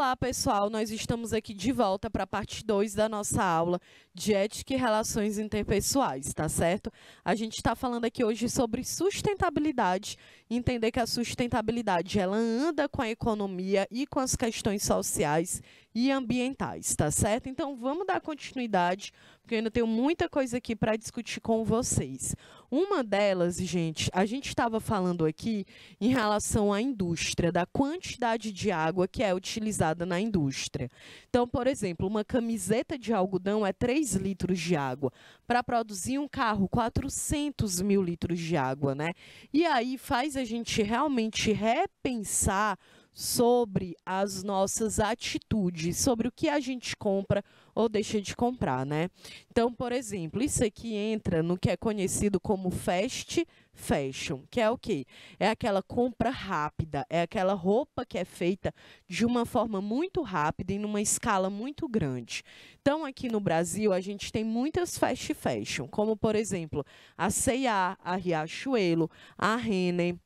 Olá, pessoal! Nós estamos aqui de volta para a parte 2 da nossa aula de Ética e Relações Interpessoais, tá certo? A gente está falando aqui hoje sobre sustentabilidade, entender que a sustentabilidade ela anda com a economia e com as questões sociais e ambientais, tá certo? Então, vamos dar continuidade, porque eu ainda tenho muita coisa aqui para discutir com vocês. Uma delas, gente, a gente estava falando aqui em relação à indústria, da quantidade de água que é utilizada na indústria. Então, por exemplo, uma camiseta de algodão é 3 litros de água. Para produzir um carro, 400 mil litros de água, né? E aí faz a gente realmente repensar sobre as nossas atitudes, sobre o que a gente compra ou deixa de comprar, né? Então, por exemplo, isso aqui entra no que é conhecido como fast fashion, que é o quê? É aquela compra rápida, é aquela roupa que é feita de uma forma muito rápida e numa escala muito grande. Então, aqui no Brasil, a gente tem muitas fast fashion, como, por exemplo, a C&A, a Riachuelo, a Renner,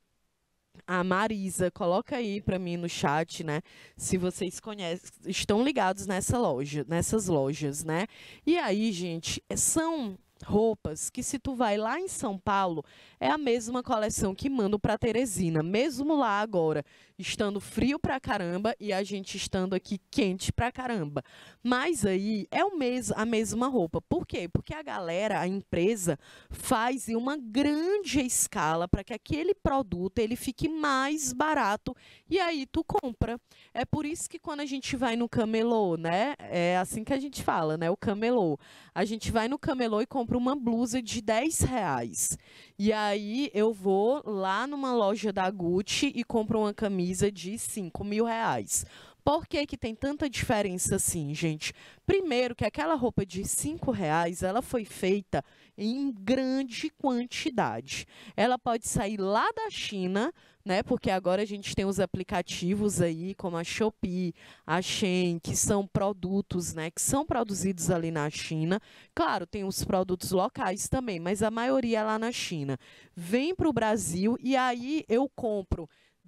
a Marisa. Coloca aí para mim no chat, né? Se vocês conhecem, estão ligados nessas lojas, né? E aí, gente, são roupas que se tu vai lá em São Paulo, é a mesma coleção que mando para Teresina, mesmo lá agora, estando frio pra caramba e a gente estando aqui quente pra caramba. Mas aí é a mesma roupa. Por quê? Porque a galera, a empresa, faz em uma grande escala para que aquele produto ele fique mais barato e aí tu compra. É por isso que quando a gente vai no camelô, né? É assim que a gente fala, né? O camelô. A gente vai no camelô e compra uma blusa de R$ 10. E aí eu vou lá numa loja da Gucci e compro uma camisa de R$ 5.000. Por que que tem tanta diferença assim, gente? Primeiro que aquela roupa de R$ 5, ela foi feita em grande quantidade. Ela pode sair lá da China, né? Porque agora a gente tem os aplicativos aí, como a Shopee, a Shein, que são produtos, né? Que são produzidos ali na China. Claro, tem os produtos locais também, mas a maioria é lá na China. Vem para o Brasil e aí eu compro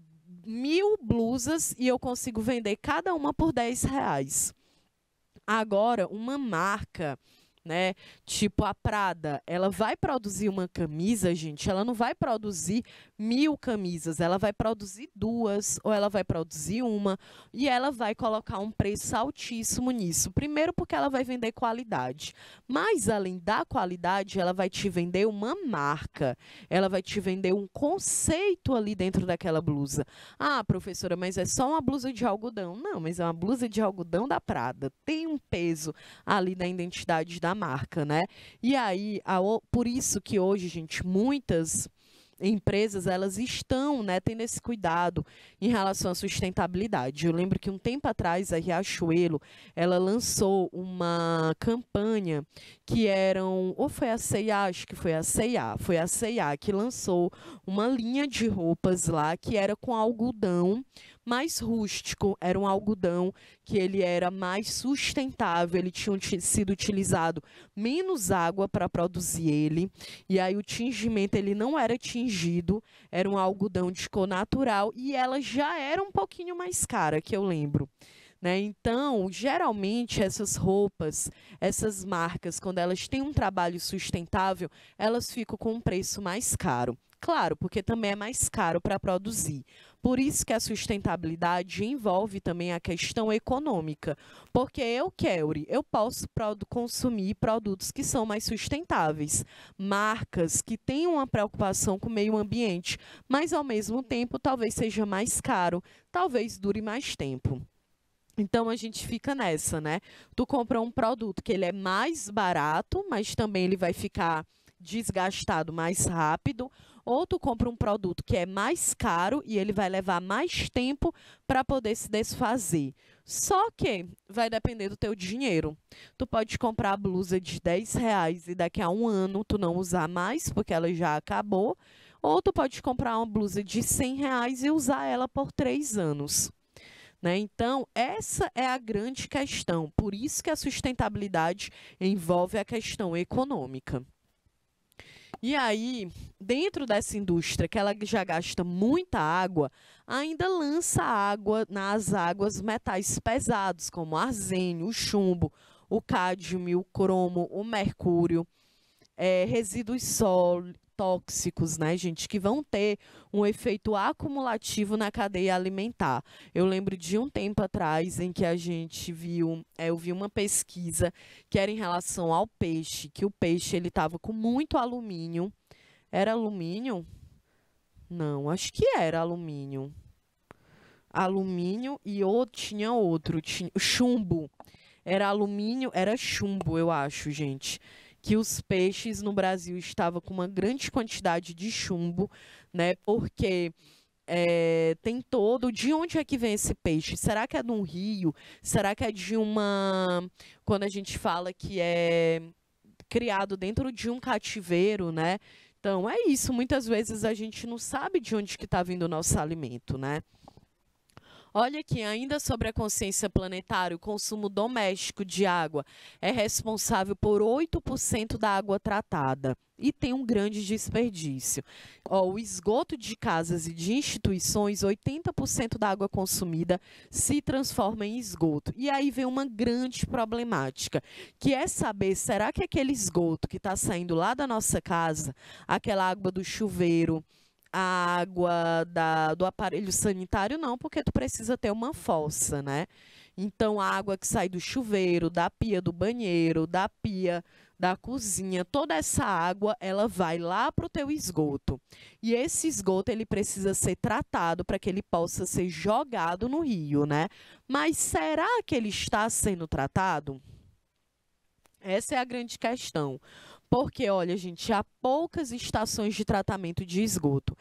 1.000 blusas e eu consigo vender cada uma por R$ 10. Agora, uma marca, né, tipo a Prada, ela vai produzir uma camisa, gente, ela não vai produzir 1.000 camisas, ela vai produzir 2, ou ela vai produzir uma, e ela vai colocar um preço altíssimo nisso. Primeiro porque ela vai vender qualidade, mas além da qualidade, ela vai te vender uma marca, ela vai te vender um conceito ali dentro daquela blusa. Ah, professora, mas é só uma blusa de algodão. Não, mas é uma blusa de algodão da Prada, tem um peso ali da identidade da marca, né? E aí, por isso que hoje, gente, muitas empresas elas estão, né, tendo esse cuidado em relação à sustentabilidade. Eu lembro que um tempo atrás a Riachuelo ela lançou uma campanha que eram, ou foi a C&A, acho que foi a C&A que lançou uma linha de roupas lá que era com algodão mais rústico, era um algodão que ele era mais sustentável, ele tinha sido utilizado menos água para produzir ele, e aí o tingimento ele não era tingido, era um algodão de cor natural e ela já era um pouquinho mais cara, que eu lembro. Né? Então, geralmente, essas roupas, essas marcas, quando elas têm um trabalho sustentável, elas ficam com um preço mais caro. Claro, porque também é mais caro para produzir. Por isso que a sustentabilidade envolve também a questão econômica. Porque eu posso consumir produtos que são mais sustentáveis, marcas que têm uma preocupação com o meio ambiente, mas ao mesmo tempo talvez seja mais caro, talvez dure mais tempo. Então, a gente fica nessa, né? Tu compra um produto que ele é mais barato, mas também ele vai ficar desgastado mais rápido, ou tu compra um produto que é mais caro e ele vai levar mais tempo para poder se desfazer. Só que vai depender do teu dinheiro. Tu pode comprar a blusa de R$ 10 e daqui a um ano tu não usar mais, porque ela já acabou, ou tu pode comprar uma blusa de R$ 100 e usar ela por 3 anos. Né? Então, essa é a grande questão. Por isso que a sustentabilidade envolve a questão econômica. E aí, dentro dessa indústria, que ela já gasta muita água, ainda lança água nas águas metais pesados, como o arsênio, o chumbo, o cádmio, o cromo, o mercúrio, resíduos tóxicos, né, gente, que vão ter um efeito acumulativo na cadeia alimentar. Eu lembro de um tempo atrás em que a gente viu, eu vi uma pesquisa que era em relação ao peixe, que o peixe ele estava com muito alumínio. Era alumínio? Não, acho que era alumínio. Alumínio e tinha outro, tinha chumbo. Era alumínio, era chumbo, eu acho, gente. Que os peixes no Brasil estavam com uma grande quantidade de chumbo, né? Porque tem todo. De onde é que vem esse peixe? Será que é de um rio? Será que é de uma. Quando a gente fala que é criado dentro de um cativeiro, né? Então é isso. Muitas vezes a gente não sabe de onde que está vindo o nosso alimento, né? Olha aqui, ainda sobre a consciência planetária, o consumo doméstico de água é responsável por 8% da água tratada e tem um grande desperdício. Ó, o esgoto de casas e de instituições, 80% da água consumida se transforma em esgoto. E aí vem uma grande problemática, que é saber, será que aquele esgoto que está saindo lá da nossa casa, aquela água do chuveiro, a água do aparelho sanitário, não, porque tu precisa ter uma fossa, né? Então, a água que sai do chuveiro, da pia do banheiro, da pia da cozinha, toda essa água, ela vai lá para o teu esgoto. E esse esgoto, ele precisa ser tratado para que ele possa ser jogado no rio, né? Mas será que ele está sendo tratado? Essa é a grande questão. Porque, olha, gente, há poucas estações de tratamento de esgoto.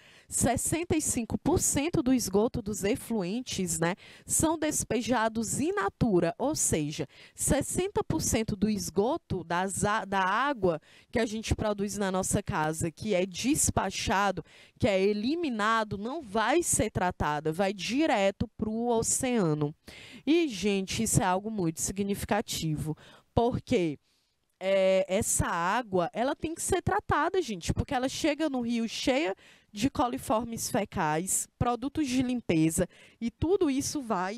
65% do esgoto dos efluentes, né, são despejados in natura, ou seja, 60% do esgoto da água que a gente produz na nossa casa, que é despachado, que é eliminado, não vai ser tratada, vai direto para o oceano. E, gente, isso é algo muito significativo, porque essa água, ela tem que ser tratada, gente, porque ela chega no rio cheia de coliformes fecais, produtos de limpeza, e tudo isso vai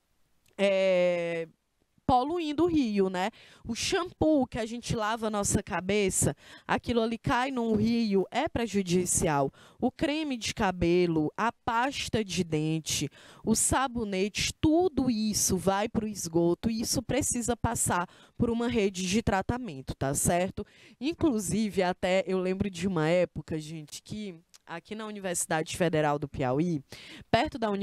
poluindo o rio, né? O shampoo que a gente lava a nossa cabeça, aquilo ali cai no rio, é prejudicial. O creme de cabelo, a pasta de dente, o sabonete, tudo isso vai para o esgoto e isso precisa passar por uma rede de tratamento, tá certo? Inclusive, até eu lembro de uma época, gente, que aqui na Universidade Federal do Piauí, perto da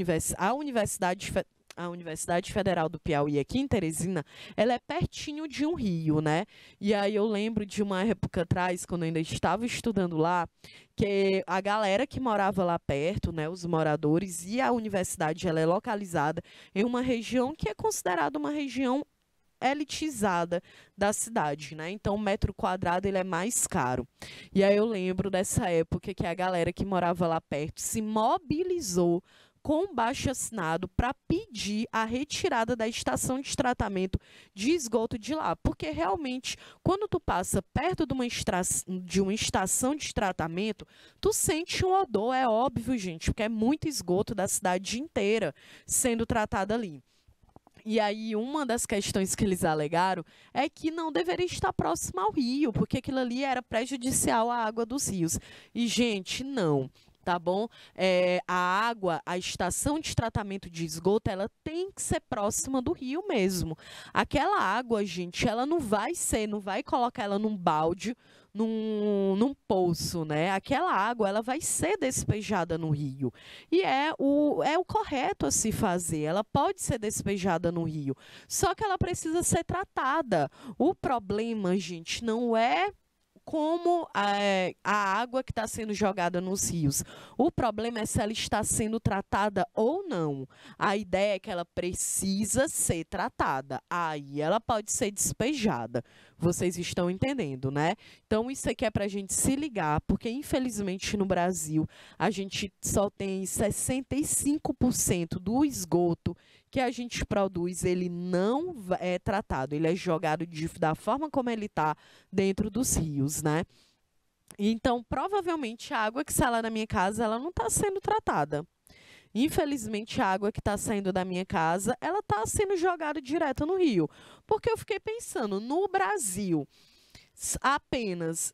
a Universidade Federal do Piauí, aqui em Teresina, ela é pertinho de um rio, né? E aí eu lembro de uma época atrás, quando eu ainda estava estudando lá, que a galera que morava lá perto, né, os moradores, e a universidade, ela é localizada em uma região que é considerada uma região elitizada da cidade, né? Então, o metro quadrado ele é mais caro. E aí eu lembro dessa época que a galera que morava lá perto se mobilizou com baixo-assinado para pedir a retirada da estação de tratamento de esgoto de lá, porque realmente quando tu passa perto de uma estação de tratamento, tu sente um odor, é óbvio, gente, porque é muito esgoto da cidade inteira sendo tratado ali. E aí, uma das questões que eles alegaram é que não deveria estar próximo ao rio, porque aquilo ali era prejudicial à água dos rios. E, gente, não. Tá bom? A água, a estação de tratamento de esgoto, ela tem que ser próxima do rio mesmo. Aquela água, gente, ela não vai colocar ela num balde, num poço, né? Aquela água, ela vai ser despejada no rio. E é o correto a se fazer. Ela pode ser despejada no rio, só que ela precisa ser tratada. O problema, gente, não é como a água que está sendo jogada nos rios. O problema é se ela está sendo tratada ou não. A ideia é que ela precisa ser tratada. Aí ela pode ser despejada. Vocês estão entendendo, né? Então, isso aqui é para a gente se ligar, porque infelizmente no Brasil a gente só tem 65% do esgoto que a gente produz, ele não é tratado, ele é jogado da forma como ele está dentro dos rios, né? Então, provavelmente, a água que sai lá na minha casa, ela não está sendo tratada. Infelizmente, a água que está saindo da minha casa, ela está sendo jogada direto no rio. Porque eu fiquei pensando, no Brasil, apenas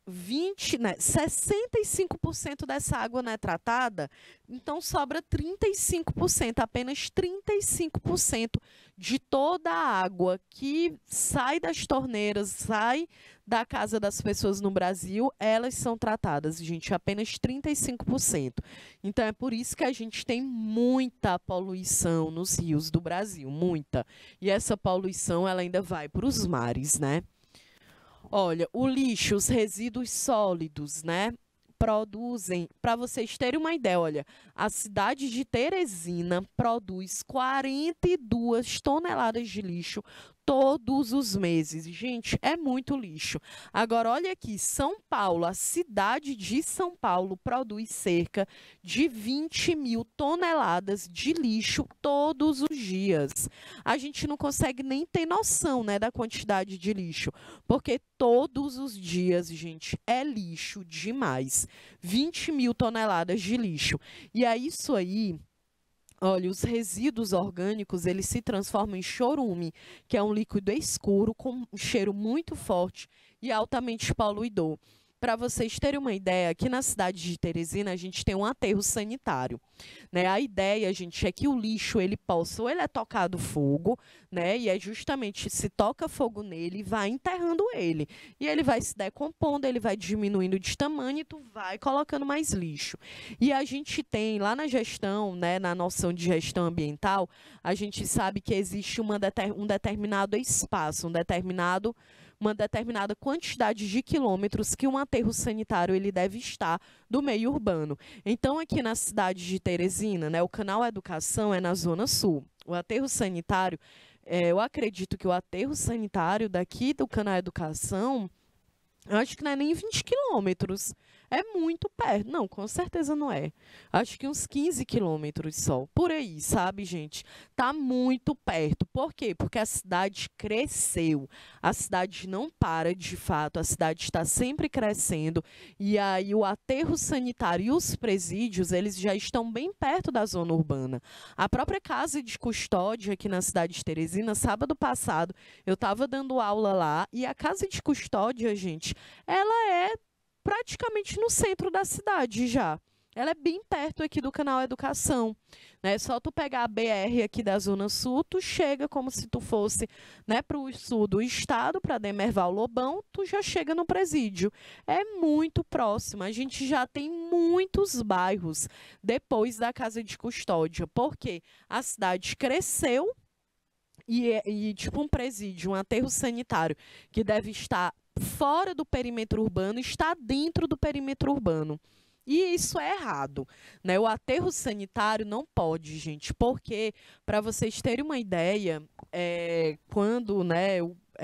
65% dessa água não é tratada, então sobra 35%, apenas 35% de toda a água que sai das torneiras, sai da casa das pessoas no Brasil, elas são tratadas, gente, apenas 35%. Então é por isso que a gente tem muita poluição nos rios do Brasil, muita. E essa poluição ela ainda vai para os mares, né? Olha, o lixo, os resíduos sólidos, né? Produzem, para vocês terem uma ideia, olha, a cidade de Teresina produz 42 toneladas de lixo todos os meses. Gente, é muito lixo. Agora, olha aqui, São Paulo, a cidade de São Paulo produz cerca de 20 mil toneladas de lixo todos os dias. A gente não consegue nem ter noção, né, da quantidade de lixo, porque todos os dias, gente, é lixo demais. 20 mil toneladas de lixo. E é isso aí. Olha, os resíduos orgânicos, eles se transformam em chorume, que é um líquido escuro com um cheiro muito forte e altamente poluidor. Para vocês terem uma ideia, aqui na cidade de Teresina, a gente tem um aterro sanitário, né? A ideia, gente, é que o lixo, ele possa, ou ele é tocado fogo, né? E é justamente, se toca fogo nele, vai enterrando ele. E ele vai se decompondo, ele vai diminuindo de tamanho e tu vai colocando mais lixo. E a gente tem, lá na gestão, né, na noção de gestão ambiental, a gente sabe que existe um determinado espaço, uma determinada quantidade de quilômetros que um aterro sanitário ele deve estar do meio urbano. Então, aqui na cidade de Teresina, né, o Canal Educação é na Zona Sul. O aterro sanitário, eu acredito que o aterro sanitário daqui do Canal Educação, eu acho que não é nem 20 quilômetros. É muito perto. Não, com certeza não é. Acho que uns 15 quilômetros só. Por aí, sabe, gente? Tá muito perto. Por quê? Porque a cidade cresceu. A cidade não para, de fato. A cidade está sempre crescendo. E aí o aterro sanitário e os presídios, eles já estão bem perto da zona urbana. A própria casa de custódia aqui na cidade de Teresina, sábado passado, eu estava dando aula lá e a casa de custódia, gente, ela é praticamente no centro da cidade já. Ela é bem perto aqui do Canal Educação, né? Só tu pegar a BR aqui da Zona Sul, tu chega como se tu fosse, né, para o sul do estado, para Demerval Lobão, tu já chega no presídio. É muito próximo. A gente já tem muitos bairros depois da casa de custódia, porque a cidade cresceu e tipo um presídio, um aterro sanitário que deve estar fora do perímetro urbano, está dentro do perímetro urbano. E isso é errado, né? O aterro sanitário não pode, gente, porque, para vocês terem uma ideia, quando, né,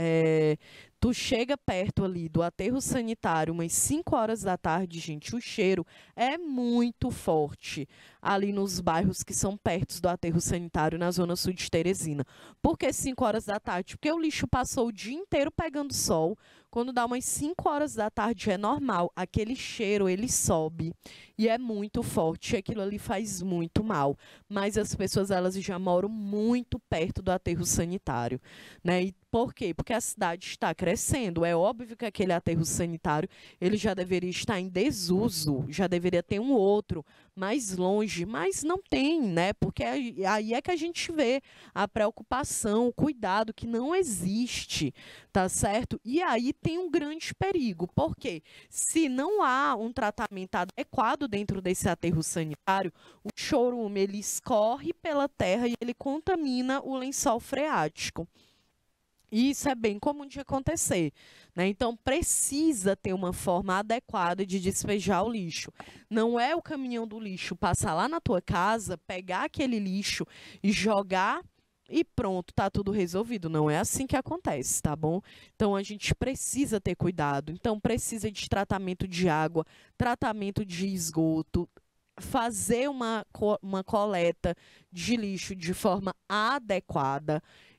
tu chega perto ali do aterro sanitário, umas 5 horas da tarde, gente, o cheiro é muito forte ali nos bairros que são perto do aterro sanitário, na zona sul de Teresina. Por que 5 horas da tarde? Porque o lixo passou o dia inteiro pegando sol. Quando dá umas 5 horas da tarde é normal, aquele cheiro ele sobe e é muito forte, aquilo ali faz muito mal. Mas as pessoas elas já moram muito perto do aterro sanitário, né? E por quê? Porque a cidade está crescendo. É óbvio que aquele aterro sanitário ele já deveria estar em desuso, já deveria ter um outro mais longe, mas não tem, né? Porque aí é que a gente vê a preocupação, o cuidado que não existe, tá certo? E aí tem um grande perigo, porque se não há um tratamento adequado dentro desse aterro sanitário, o chorume ele escorre pela terra e ele contamina o lençol freático. E isso é bem comum de acontecer, né? Então, precisa ter uma forma adequada de despejar o lixo. Não é o caminhão do lixo passar lá na tua casa, pegar aquele lixo e jogar e pronto, tá tudo resolvido. Não é assim que acontece, tá bom? Então, a gente precisa ter cuidado. Então, precisa de tratamento de água, tratamento de esgoto, fazer uma coleta de lixo de forma adequada.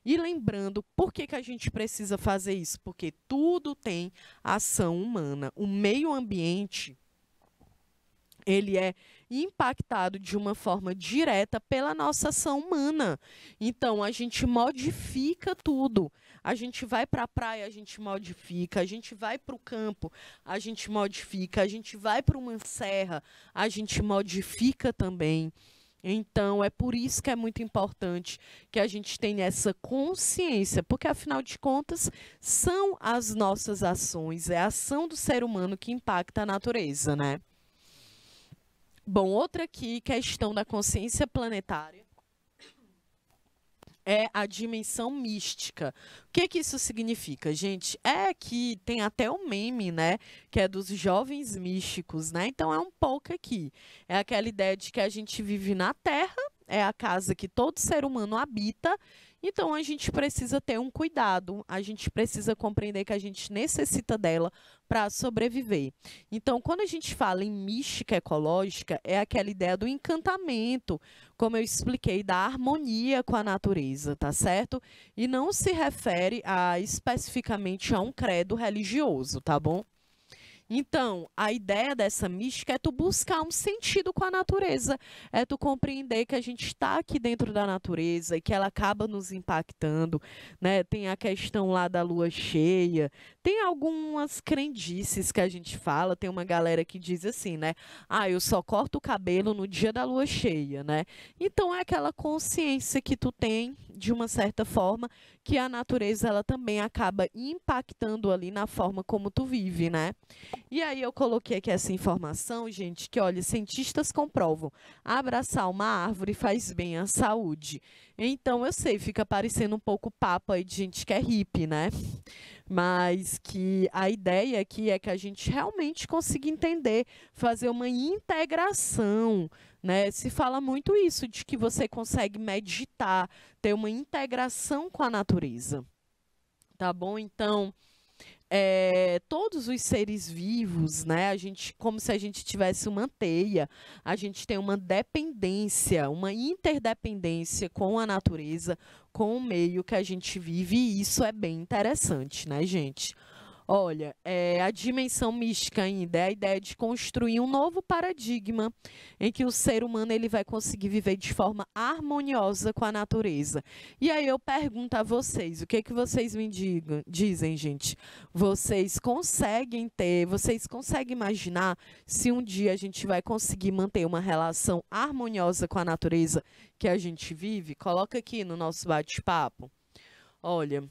E lembrando, por que que a gente precisa fazer isso? Porque tudo tem ação humana. O meio ambiente, ele é impactado de uma forma direta pela nossa ação humana. Então, a gente modifica tudo. A gente vai para a praia, a gente modifica. A gente vai para o campo, a gente modifica. A gente vai para uma serra, a gente modifica também. Então, é por isso que é muito importante que a gente tenha essa consciência, porque, afinal de contas, são as nossas ações, é a ação do ser humano que impacta a natureza, né? Bom, outra aqui, questão da consciência planetária, é a dimensão mística. O que que isso significa, gente? É que tem até um meme, né, que é dos jovens místicos, né? Então é um pouco aqui. É aquela ideia de que a gente vive na Terra, é a casa que todo ser humano habita, então a gente precisa ter um cuidado, a gente precisa compreender que a gente necessita dela para sobreviver. Então, quando a gente fala em mística ecológica, é aquela ideia do encantamento, como eu expliquei, da harmonia com a natureza, tá certo? E não se refere especificamente a um credo religioso, tá bom? Então, a ideia dessa mística é tu buscar um sentido com a natureza, é tu compreender que a gente está aqui dentro da natureza e que ela acaba nos impactando, né? Tem a questão lá da lua cheia, tem algumas crendices que a gente fala, tem uma galera que diz assim, né? Ah, eu só corto o cabelo no dia da lua cheia, né? Então, é aquela consciência que tu tem, de uma certa forma, que a natureza ela também acaba impactando ali na forma como tu vive, né? E aí eu coloquei aqui essa informação, gente, que olha, cientistas comprovam, abraçar uma árvore faz bem à saúde. Então eu sei, fica parecendo um pouco papo aí de gente que é hippie, né? Mas que a ideia aqui é que a gente realmente consiga entender, fazer uma integração, né? Se fala muito isso, de que você consegue meditar, ter uma integração com a natureza, tá bom? Então, todos os seres vivos, né? A gente, como se a gente tivesse uma teia, a gente tem uma dependência, uma interdependência com a natureza, com o meio que a gente vive, e isso é bem interessante, né, gente? Olha, a dimensão mística ainda é a ideia de construir um novo paradigma em que o ser humano ele vai conseguir viver de forma harmoniosa com a natureza. E aí eu pergunto a vocês, o que que vocês me dizem, gente? Vocês conseguem imaginar se um dia a gente vai conseguir manter uma relação harmoniosa com a natureza que a gente vive? Coloca aqui no nosso bate-papo. Olha,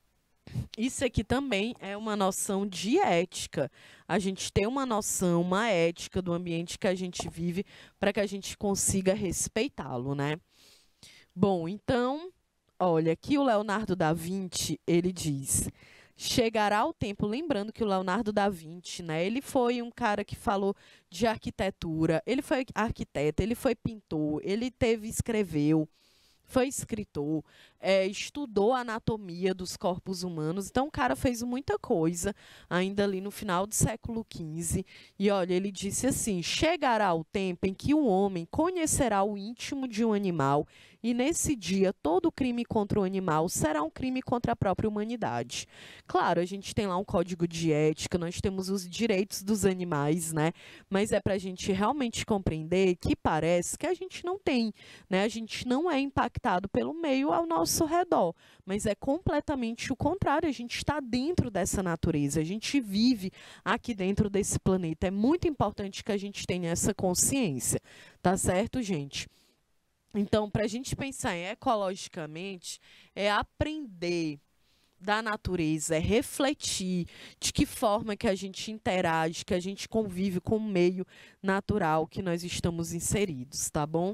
isso aqui também é uma noção de ética. A gente tem uma noção, uma ética do ambiente que a gente vive para que a gente consiga respeitá-lo, né? Bom, então, olha, aqui o Leonardo da Vinci, ele diz: chegará o tempo, lembrando que o Leonardo da Vinci, né, ele foi um cara que falou de arquitetura, ele foi arquiteto, ele foi pintor, escreveu, foi escritor, estudou a anatomia dos corpos humanos. Então, o cara fez muita coisa, ainda ali no final do século XV. E, olha, ele disse assim: chegará o tempo em que o homem conhecerá o íntimo de um animal, e nesse dia todo crime contra o animal será um crime contra a própria humanidade. Claro, a gente tem lá um código de ética, nós temos os direitos dos animais, né? Mas é para a gente realmente compreender que parece que a gente não tem, né? A gente não é impactado pelo meio ao nosso redor, mas é completamente o contrário. A gente está dentro dessa natureza, a gente vive aqui dentro desse planeta. É muito importante que a gente tenha essa consciência, tá certo, gente? Então, para a gente pensar em ecologicamente, é aprender da natureza, é refletir de que forma que a gente interage, que a gente convive com o meio natural que nós estamos inseridos, tá bom?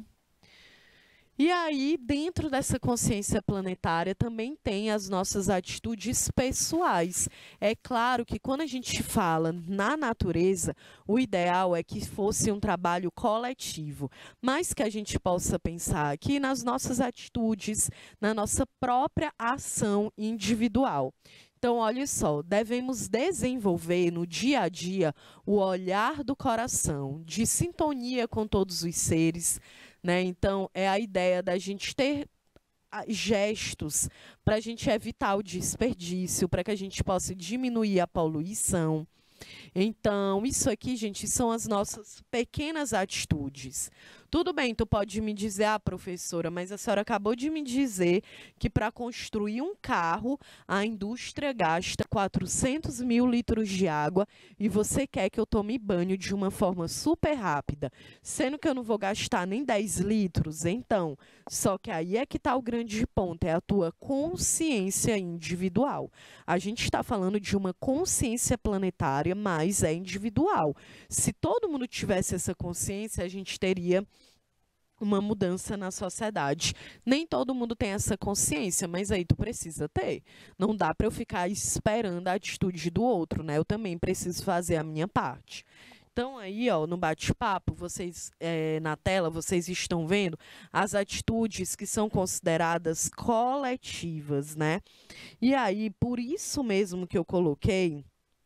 E aí, dentro dessa consciência planetária, também tem as nossas atitudes pessoais. É claro que quando a gente fala na natureza, o ideal é que fosse um trabalho coletivo, mas que a gente possa pensar aqui nas nossas atitudes, na nossa própria ação individual. Então, olha só, devemos desenvolver no dia a dia o olhar do coração, de sintonia com todos os seres, né? Então, é a ideia da gente ter gestos para a gente evitar o desperdício, para que a gente possa diminuir a poluição. Então, isso aqui, gente, são as nossas pequenas atitudes. Tudo bem, tu pode me dizer, professora, mas a senhora acabou de me dizer que para construir um carro, a indústria gasta 400 mil litros de água e você quer que eu tome banho de uma forma super rápida, sendo que eu não vou gastar nem 10 litros. Então, só que aí é que está o grande ponto, é a tua consciência individual. A gente está falando de uma consciência planetária, mas é individual. Se todo mundo tivesse essa consciência, a gente teria uma mudança na sociedade. Nem todo mundo tem essa consciência, mas aí tu precisa ter. Não dá para eu ficar esperando a atitude do outro, né? Eu também preciso fazer a minha parte. Então, aí, ó, no bate-papo, vocês, na tela, vocês estão vendo as atitudes que são consideradas coletivas, né? E aí, por isso mesmo que eu coloquei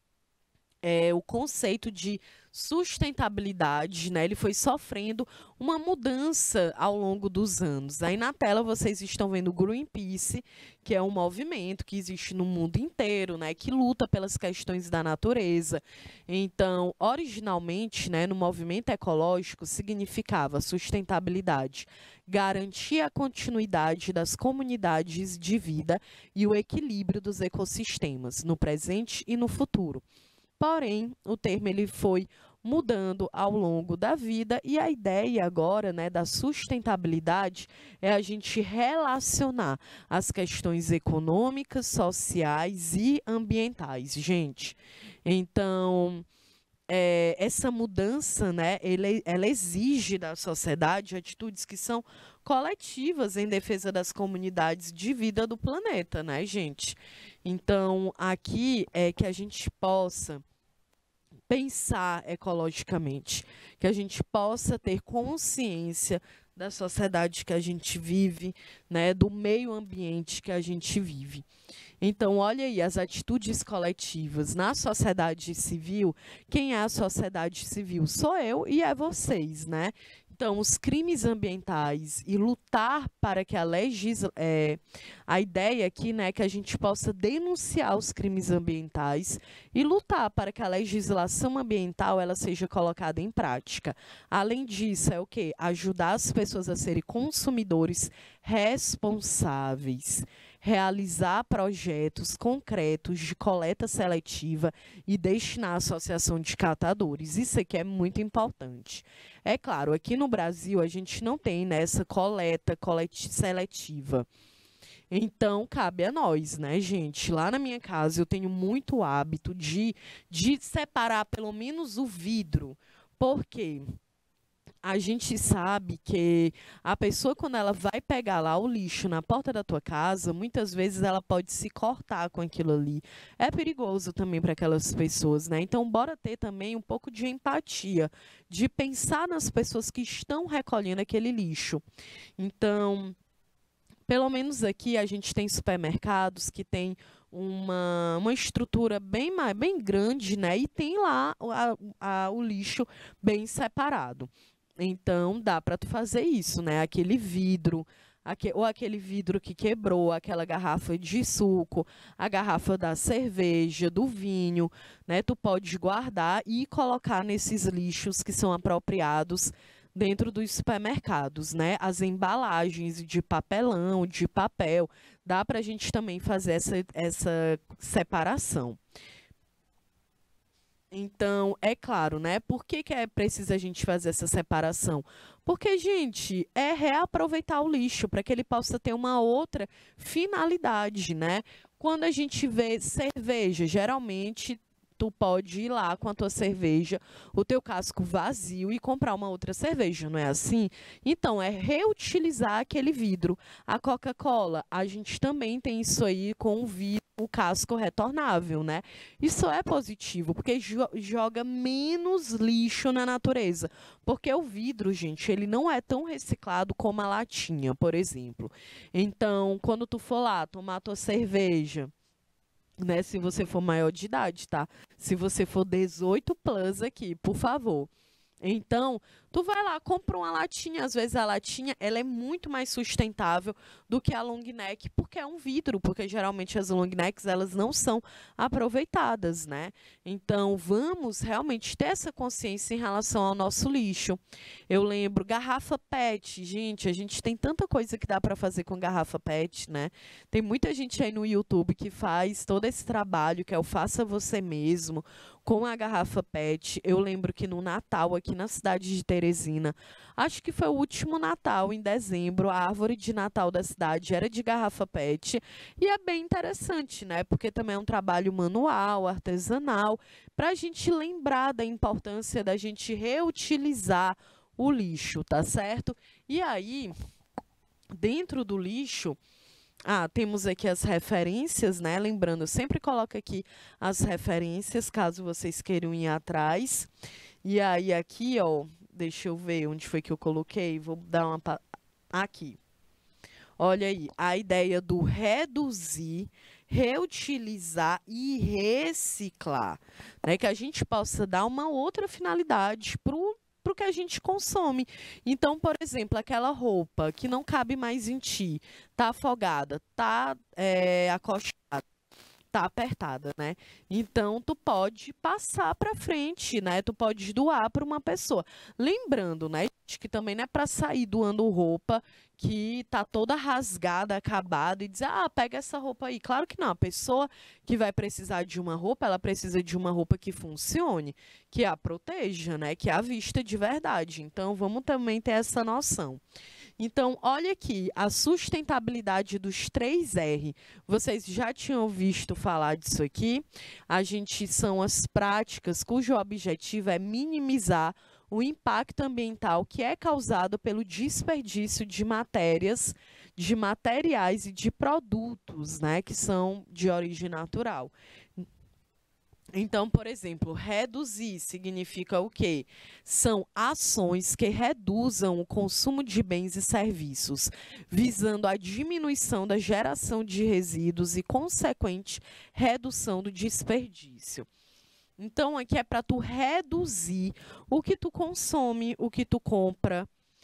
o conceito de sustentabilidade, né? Ele foi sofrendo uma mudança ao longo dos anos. Aí na tela vocês estão vendo o Greenpeace, que é um movimento que existe no mundo inteiro, né? Que luta pelas questões da natureza. Então, originalmente, né, no movimento ecológico, significava sustentabilidade, garantir a continuidade das comunidades de vida e o equilíbrio dos ecossistemas, no presente e no futuro. Porém, o termo ele foi mudando ao longo da vida e a ideia agora, né, da sustentabilidade é a gente relacionar as questões econômicas, sociais e ambientais, gente. Então, essa mudança, né, ela exige da sociedade atitudes que são coletivas em defesa das comunidades de vida do planeta, né, gente? Então, aqui é que a gente possa pensar ecologicamente, que a gente possa ter consciência da sociedade que a gente vive, né, do meio ambiente que a gente vive. Então, olha aí, as atitudes coletivas na sociedade civil. Quem é a sociedade civil? Sou eu e é vocês, né? Então, os crimes ambientais e lutar para que a ideia aqui, né, que a gente possa denunciar os crimes ambientais e lutar para que a legislação ambiental ela seja colocada em prática. Além disso, é o quê? Ajudar as pessoas a serem consumidores responsáveis, realizar projetos concretos de coleta seletiva e destinar à associação de catadores. Isso aqui é muito importante. É claro, aqui no Brasil a gente não tem nessa coleta seletiva. Então, cabe a nós, né, gente? Lá na minha casa eu tenho muito hábito de separar pelo menos o vidro. Por quê? A gente sabe que a pessoa, quando ela vai pegar lá o lixo na porta da tua casa, muitas vezes ela pode se cortar com aquilo ali. É perigoso também para aquelas pessoas, né? Então, bora ter também um pouco de empatia, de pensar nas pessoas que estão recolhendo aquele lixo. Então, pelo menos aqui a gente tem supermercados que tem uma estrutura bem grande, né? E tem lá o lixo bem separado. Então, dá para tu fazer isso, né? Aquele vidro, ou aquele vidro que quebrou, aquela garrafa de suco, a garrafa da cerveja, do vinho, né? Tu pode guardar e colocar nesses lixos que são apropriados dentro dos supermercados, né? As embalagens de papelão, de papel, dá para a gente também fazer essa separação. Então, é claro, né? Por que é preciso a gente fazer essa separação? Porque, gente, é reaproveitar o lixo para que ele possa ter uma outra finalidade, né? Quando a gente vê cerveja, geralmente tu pode ir lá com a tua cerveja, o teu casco vazio e comprar uma outra cerveja, não é assim? Então, é reutilizar aquele vidro. A Coca-Cola, a gente também tem isso aí com o vidro, o casco retornável, né? Isso é positivo, porque joga menos lixo na natureza. Porque o vidro, gente, ele não é tão reciclado como a latinha, por exemplo. Então, quando tu for lá tomar a tua cerveja, né, se você for maior de idade, tá? Se você for 18 plus aqui, por favor. Então, Tu vai lá, compra uma latinha, às vezes a latinha ela é muito mais sustentável do que a long neck, porque é um vidro, porque geralmente as long necks elas não são aproveitadas, né? Então, vamos realmente ter essa consciência em relação ao nosso lixo. Eu lembro, garrafa PET, gente, a gente tem tanta coisa que dá para fazer com garrafa PET, né? Tem muita gente aí no YouTube que faz todo esse trabalho, que é o faça você mesmo, com a garrafa PET. Eu lembro que no Natal, aqui na cidade de Teresina, acho que foi o último Natal, em dezembro, a árvore de Natal da cidade era de garrafa PET. E é bem interessante, né? Porque também é um trabalho manual, artesanal, para a gente lembrar da importância da gente reutilizar o lixo, tá certo? E aí, dentro do lixo, temos aqui as referências, né? Lembrando, eu sempre coloco aqui as referências, caso vocês queiram ir atrás. E aí, aqui, ó, deixa eu ver onde foi que eu coloquei. Vou dar uma... Aqui. Olha aí, a ideia do reduzir, reutilizar e reciclar, né? Que a gente possa dar uma outra finalidade para o que a gente consome. Então, por exemplo, aquela roupa que não cabe mais em ti, tá afogada, tá acostada, tá apertada, né? Então, tu pode passar para frente, né? Tu pode doar para uma pessoa. Lembrando, né, gente, que também não é para sair doando roupa que tá toda rasgada, acabada, e dizer, pega essa roupa aí. Claro que não. A pessoa que vai precisar de uma roupa, ela precisa de uma roupa que funcione, que a proteja, né? Que a vista de verdade. Então, vamos também ter essa noção. Então, olha aqui, a sustentabilidade dos 3R. Vocês já tinham visto falar disso aqui? São as práticas cujo objetivo é minimizar o impacto ambiental que é causado pelo desperdício de matérias, de materiais e de produtos, né, que são de origem natural. Então, por exemplo, reduzir significa o quê? São ações que reduzam o consumo de bens e serviços, visando a diminuição da geração de resíduos e, consequente, redução do desperdício. Então, aqui é para tu reduzir o que tu consome, o que tu compra,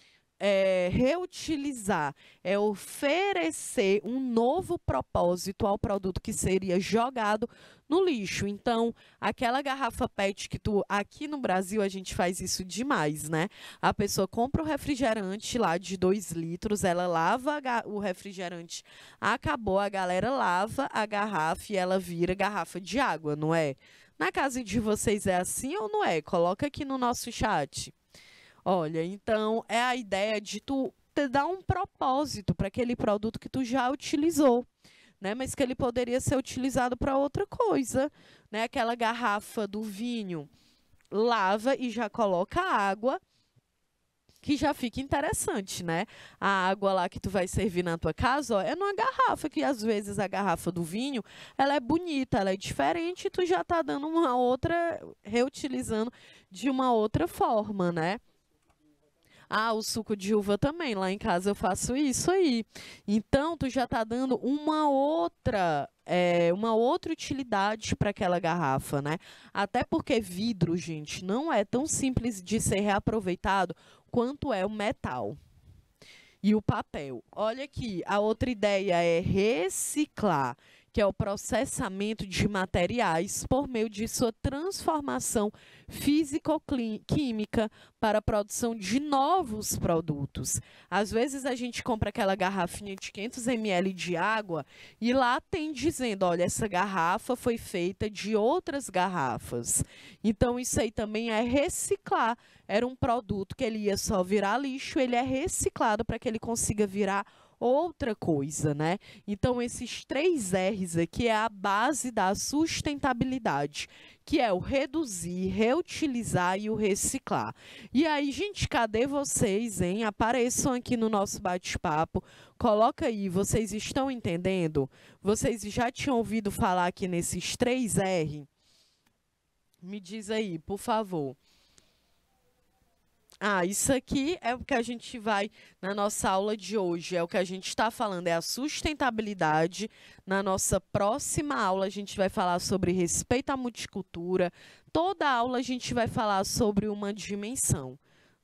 reutilizar, oferecer um novo propósito ao produto que seria jogado no lixo. Então, aquela garrafa PET que aqui no Brasil a gente faz isso demais, né? A pessoa compra o refrigerante lá de 2 litros, ela lava o refrigerante, acabou, a galera lava a garrafa e ela vira garrafa de água, não é? Na casa de vocês é assim ou não é? Coloca aqui no nosso chat. Olha, então é a ideia de tu te dar um propósito para aquele produto que tu já utilizou, né? Mas que ele poderia ser utilizado para outra coisa, né? Aquela garrafa do vinho, lava e já coloca água, que já fica interessante, né? A água lá que tu vai servir na tua casa, ó, é numa garrafa, que às vezes a garrafa do vinho, ela é bonita, ela é diferente, e tu já tá dando uma outra, reutilizando de uma outra forma, né? O suco de uva também. Lá em casa eu faço isso aí. Então, tu já tá dando uma outra utilidade para aquela garrafa, né? Até porque vidro, gente, não é tão simples de ser reaproveitado quanto é o metal e o papel. Olha aqui, a outra ideia é reciclar, que é o processamento de materiais por meio de sua transformação físico-química para a produção de novos produtos. Às vezes a gente compra aquela garrafinha de 500 ml de água e lá tem dizendo, olha, essa garrafa foi feita de outras garrafas. Então, isso aí também é reciclar. Era um produto que ele ia só virar lixo, ele é reciclado para que ele consiga virar outra coisa, né? Então, esses 3 R's aqui é a base da sustentabilidade, que é o reduzir, reutilizar e o reciclar. E aí, gente, cadê vocês, hein? Apareçam aqui no nosso bate-papo. Coloca aí, vocês estão entendendo? Vocês já tinham ouvido falar aqui nesses 3 R? Me diz aí, por favor. Isso aqui é o que a gente vai na nossa aula de hoje, é o que a gente está falando, é a sustentabilidade. Na nossa próxima aula, a gente vai falar sobre respeito à multicultura. Toda aula a gente vai falar sobre uma dimensão,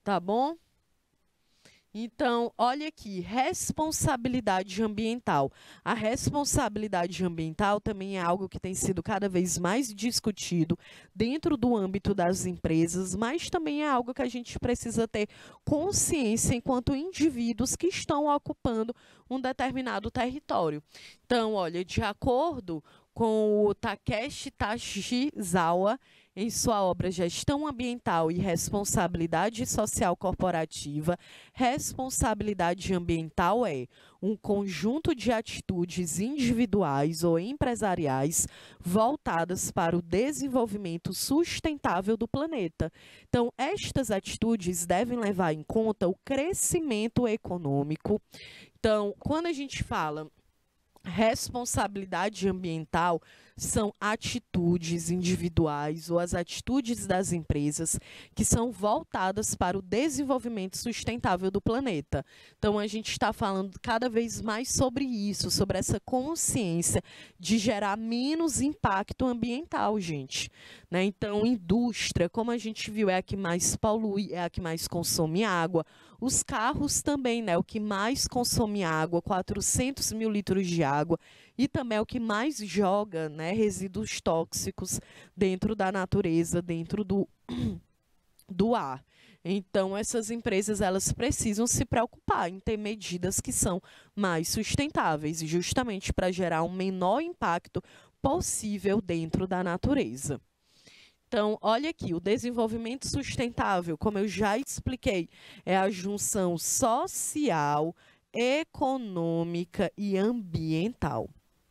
Tá bom? Então, olha aqui, responsabilidade ambiental. A responsabilidade ambiental também é algo que tem sido cada vez mais discutido dentro do âmbito das empresas, mas também é algo que a gente precisa ter consciência enquanto indivíduos que estão ocupando um determinado território. Então, olha, de acordo com o Takeshi Tashizawa, em sua obra Gestão Ambiental e Responsabilidade Social Corporativa, responsabilidade ambiental é um conjunto de atitudes individuais ou empresariais voltadas para o desenvolvimento sustentável do planeta. Então, estas atitudes devem levar em conta o crescimento econômico. Então, quando a gente fala responsabilidade ambiental, são atitudes individuais ou as atitudes das empresas que são voltadas para o desenvolvimento sustentável do planeta. Então, a gente está falando cada vez mais sobre isso, sobre essa consciência de gerar menos impacto ambiental, gente. Né? Então, indústria, como a gente viu, é a que mais polui, é a que mais consome água. Os carros também, né? O que mais consome água, 400 mil litros de água, e também é o que mais joga, né, resíduos tóxicos dentro da natureza, dentro do ar. Então, essas empresas elas precisam se preocupar em ter medidas que são mais sustentáveis, justamente para gerar um menor impacto possível dentro da natureza. Então, olha aqui, o desenvolvimento sustentável, como eu já expliquei, é a junção social, econômica e ambiental.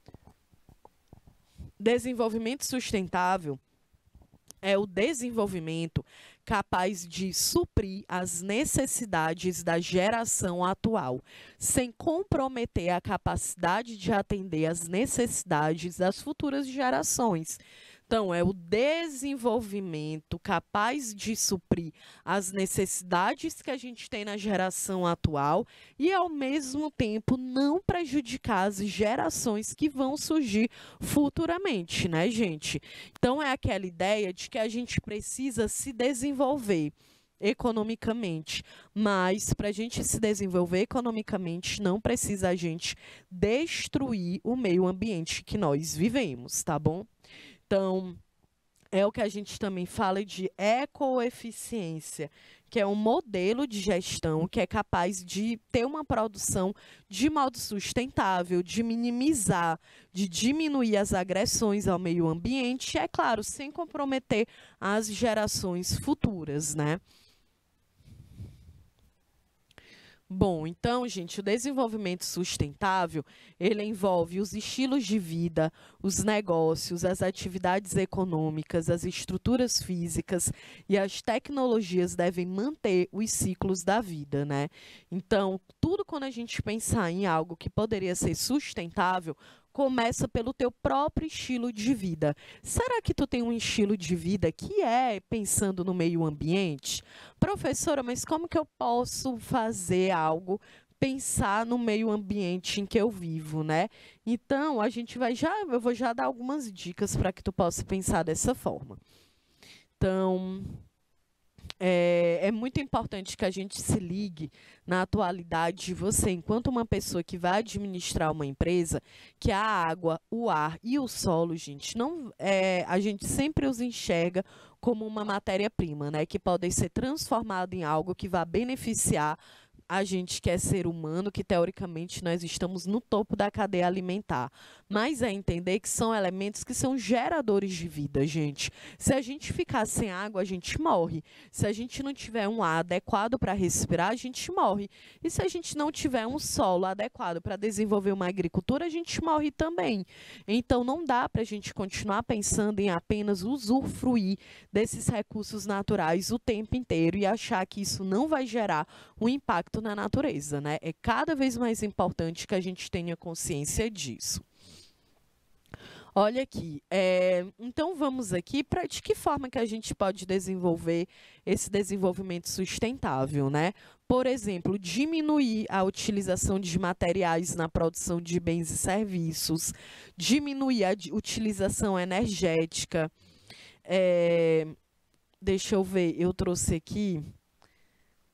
Desenvolvimento sustentável é o desenvolvimento capaz de suprir as necessidades da geração atual, sem comprometer a capacidade de atender às necessidades das futuras gerações. Então, é o desenvolvimento capaz de suprir as necessidades que a gente tem na geração atual e, ao mesmo tempo, não prejudicar as gerações que vão surgir futuramente, né, gente? Então, é aquela ideia de que a gente precisa se desenvolver economicamente, mas para a gente se desenvolver economicamente, não precisa a gente destruir o meio ambiente que nós vivemos, tá bom? Então, é o que a gente também fala de ecoeficiência, que é um modelo de gestão que é capaz de ter uma produção de modo sustentável, de minimizar, de diminuir as agressões ao meio ambiente, é claro, sem comprometer as gerações futuras, né? Bom, então, gente, o desenvolvimento sustentável, ele envolve os estilos de vida, os negócios, as atividades econômicas, as estruturas físicas e as tecnologias devem manter os ciclos da vida, né? Então, tudo quando a gente pensar em algo que poderia ser sustentável, começa pelo teu próprio estilo de vida. Será que tu tem um estilo de vida que é pensando no meio ambiente? Professora, mas como que eu posso fazer algo, pensar no meio ambiente em que eu vivo, né? Então, eu vou já dar algumas dicas para que tu possa pensar dessa forma. Então, é muito importante que a gente se ligue na atualidade, você, enquanto uma pessoa que vai administrar uma empresa, que a água, o ar e o solo, gente, a gente sempre os enxerga como uma matéria-prima, né, que podem ser transformada em algo que vá beneficiar a gente que é ser humano, que teoricamente nós estamos no topo da cadeia alimentar. Mas é entender que são elementos que são geradores de vida, gente. Se a gente ficar sem água, a gente morre. Se a gente não tiver um ar adequado para respirar, a gente morre. E se a gente não tiver um solo adequado para desenvolver uma agricultura, a gente morre também. Então, não dá para a gente continuar pensando em apenas usufruir desses recursos naturais o tempo inteiro e achar que isso não vai gerar um impacto na natureza, né? É cada vez mais importante que a gente tenha consciência disso. Olha aqui, então vamos aqui para de que forma que a gente pode desenvolver esse desenvolvimento sustentável, né? Por exemplo, diminuir a utilização de materiais na produção de bens e serviços, diminuir a utilização energética. Deixa eu ver, eu trouxe aqui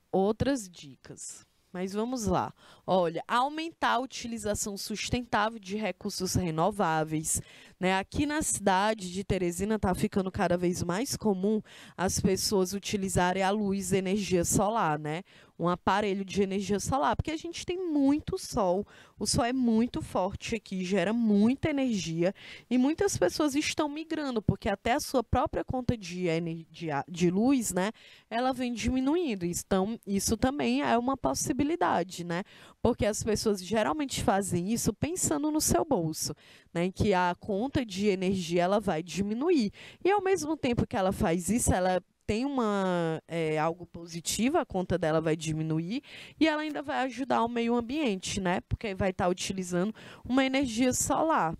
outras dicas. Mas vamos lá. Olha, aumentar a utilização sustentável de recursos renováveis, né? Aqui na cidade de Teresina está ficando cada vez mais comum as pessoas utilizarem a luz e energia solar, né? Um aparelho de energia solar, porque a gente tem muito sol, o sol é muito forte aqui, gera muita energia e muitas pessoas estão migrando, porque até a sua própria conta de energia, de luz, né? Ela vem diminuindo. Então, isso também é uma possibilidade, né? Porque as pessoas geralmente fazem isso pensando no seu bolso, né? Em que a conta de energia ela vai diminuir. E ao mesmo tempo que ela faz isso, ela tem algo positivo, a conta dela vai diminuir e ela ainda vai ajudar o meio ambiente, né? Porque vai estar utilizando uma energia solar.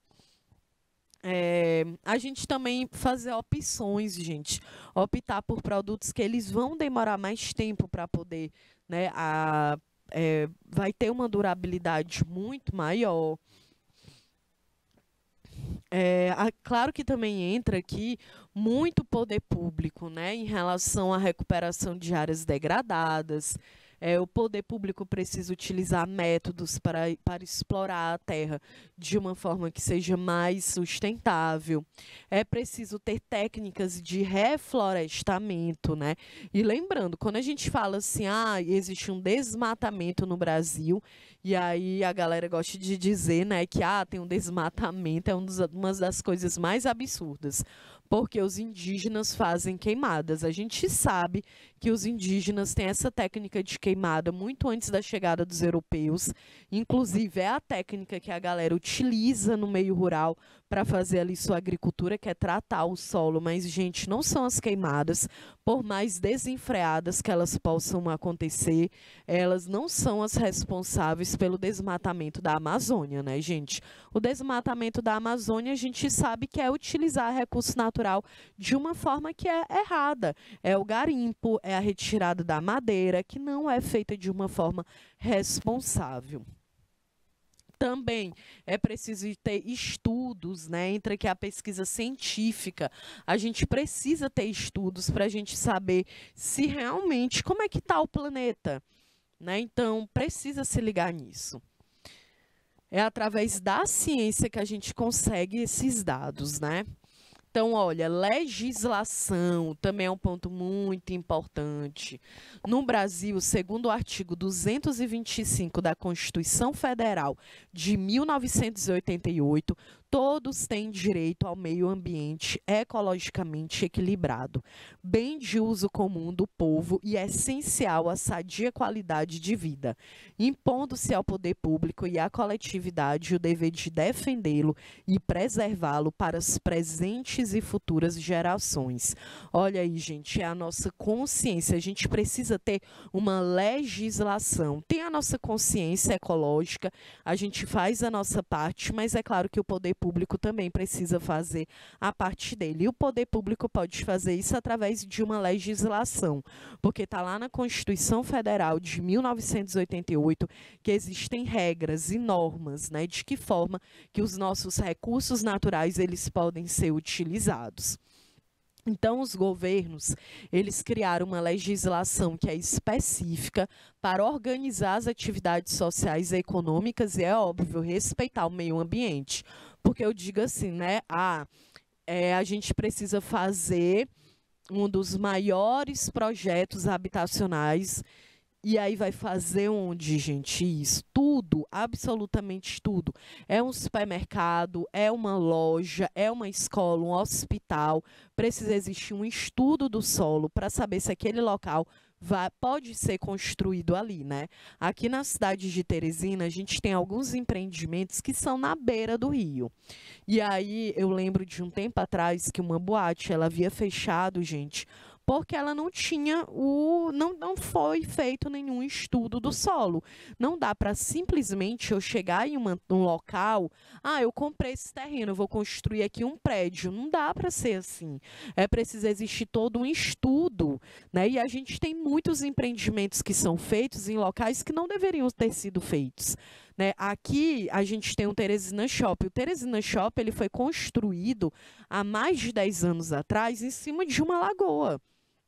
A gente também fazer opções, gente. Optar por produtos que eles vão demorar mais tempo para poder, né? Vai ter uma durabilidade muito maior. Claro que também entra aqui muito poder público, né, em relação à recuperação de áreas degradadas. O poder público precisa utilizar métodos para explorar a terra de uma forma que seja mais sustentável. É preciso ter técnicas de reflorestamento, né? E lembrando, quando a gente fala assim, existe um desmatamento no Brasil, e aí a galera gosta de dizer, né, que tem um desmatamento, é uma das coisas mais absurdas, porque os indígenas fazem queimadas. A gente sabe que os indígenas têm essa técnica de queimada muito antes da chegada dos europeus. Inclusive, é a técnica que a galera utiliza no meio rural para fazer ali sua agricultura, que é tratar o solo. Mas, gente, não são as queimadas, por mais desenfreadas que elas possam acontecer, elas não são as responsáveis pelo desmatamento da Amazônia, né, gente? O desmatamento da Amazônia, a gente sabe que é utilizar recurso natural de uma forma que é errada. É o garimpo, é a retirada da madeira, que não é feita de uma forma responsável. Também é preciso ter estudos, né? Entra aqui a pesquisa científica. A gente precisa ter estudos para a gente saber se realmente, como é que está o planeta, né? Então, precisa se ligar nisso. É através da ciência que a gente consegue esses dados, né? Então, olha, legislação também é um ponto muito importante. No Brasil, segundo o artigo 225 da Constituição Federal de 1988, todos têm direito ao meio ambiente ecologicamente equilibrado, bem de uso comum do povo e essencial à sadia qualidade de vida, impondo-se ao poder público e à coletividade o dever de defendê-lo e preservá-lo para as presentes e futuras gerações. Olha aí, gente, é a nossa consciência. A gente precisa ter uma legislação. Tem a nossa consciência ecológica, a gente faz a nossa parte, mas é claro que o poder público também precisa fazer a parte dele. E o poder público pode fazer isso através de uma legislação, porque está lá na Constituição Federal de 1988 que existem regras e normas, né, de que forma que os nossos recursos naturais eles podem ser utilizados. Então, os governos, eles criaram uma legislação que é específica para organizar as atividades sociais e econômicas e, é óbvio, respeitar o meio ambiente. Porque eu digo assim, né, a gente precisa fazer um dos maiores projetos habitacionais. E aí vai fazer onde, gente, isso? Tudo, absolutamente tudo. É um supermercado, é uma loja, é uma escola, um hospital. Precisa existir um estudo do solo para saber se aquele local pode ser construído ali, né? Aqui na cidade de Teresina, a gente tem alguns empreendimentos que são na beira do rio. E aí eu lembro de um tempo atrás que uma boate, ela havia fechado, gente, porque ela não tinha não foi feito nenhum estudo do solo. Não dá para simplesmente eu chegar em um local, eu comprei esse terreno, eu vou construir aqui um prédio. Não dá para ser assim. É preciso existir todo um estudo, né? E a gente tem muitos empreendimentos que são feitos em locais que não deveriam ter sido feitos, né? Aqui a gente tem o Teresina Shopping. O Teresina Shopping ele foi construído há mais de 10 anos atrás em cima de uma lagoa.